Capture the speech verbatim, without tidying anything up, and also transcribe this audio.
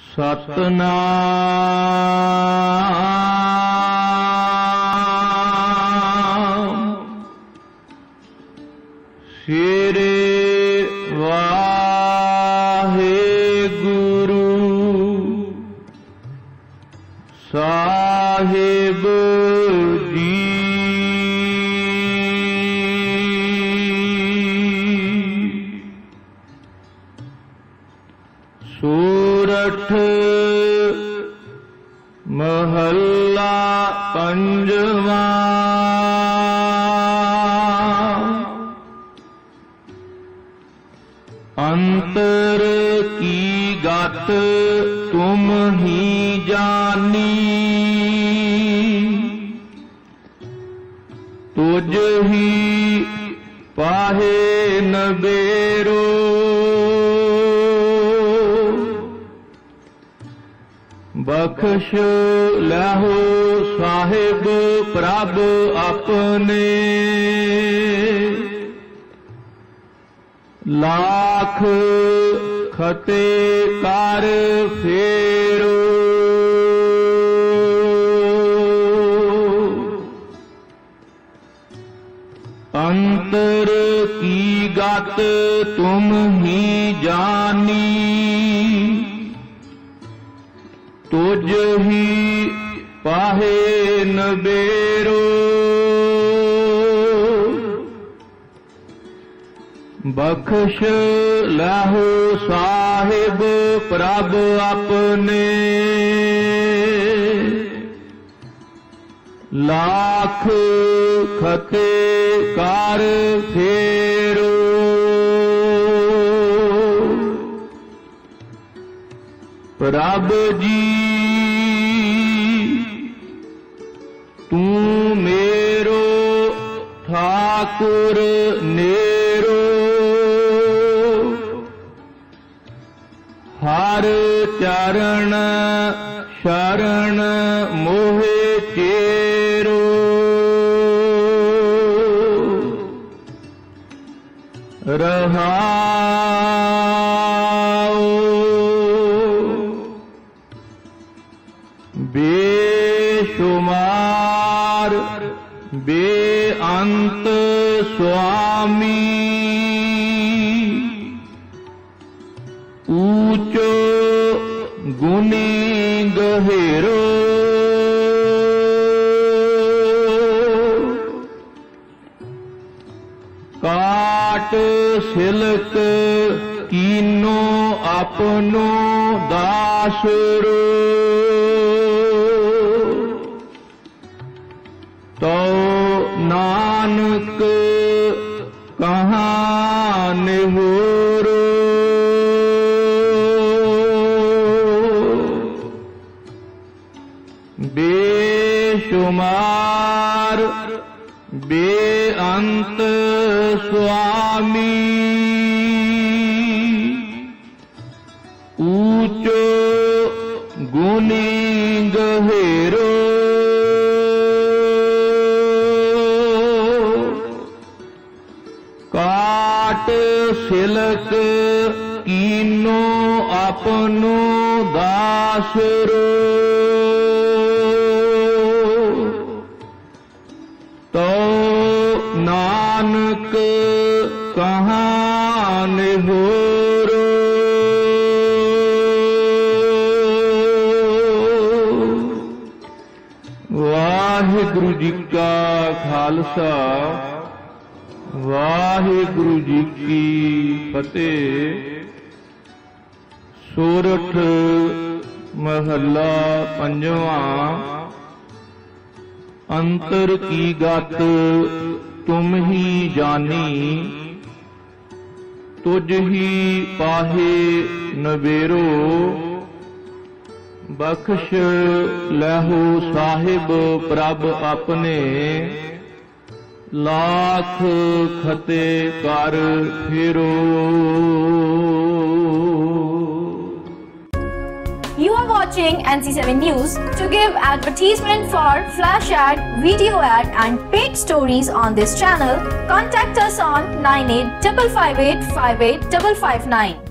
सतनाम श्री वाहेगुरु साहिब जी। सूरठ महला पंजवा। अंतर की गत तुम ही जानी, तुझ ही पाहे नबेरो। बख्श लहो साहिब प्रभ अपने, लाख खते कर फेरो। अंतर की गत तुम ही जानी, तुझ ही पाहे नबेरो। बख्श लहो साहिब प्रभ अपने, लाख खते कर फेरो। प्रभ जी तू मेरो ठाकुर नेरो, हर चरण शरण मोहे चेरो। रहाओ बेशुमार बेअंत स्वामी, ऊंचो गुणी गहेरो। काट सिलक कीनो अपनो दासरो, तो नानक कहाँ निहोरो। बेशुमार बेअंत स्वामी, ऊंचो गुणी गहेरो। काट सिलक कीनो अपनो दासरो, तो नानक कहाँ निहोरो। वाहिगुरु जी का खालसा वाहिगुरु जी की फतेह। सूरठ महला पंजवा। अंतर की गत तुम ही जानी, तुझ ही पाहे नबेरो। बख्श लहो साहिब प्रभ अपने, लाख खते कर फेरो। You are watching N C seven News. To give advertisement for flash ad, video ad and paid stories on this channel, contact us on nine eight five five eight five eight five five nine.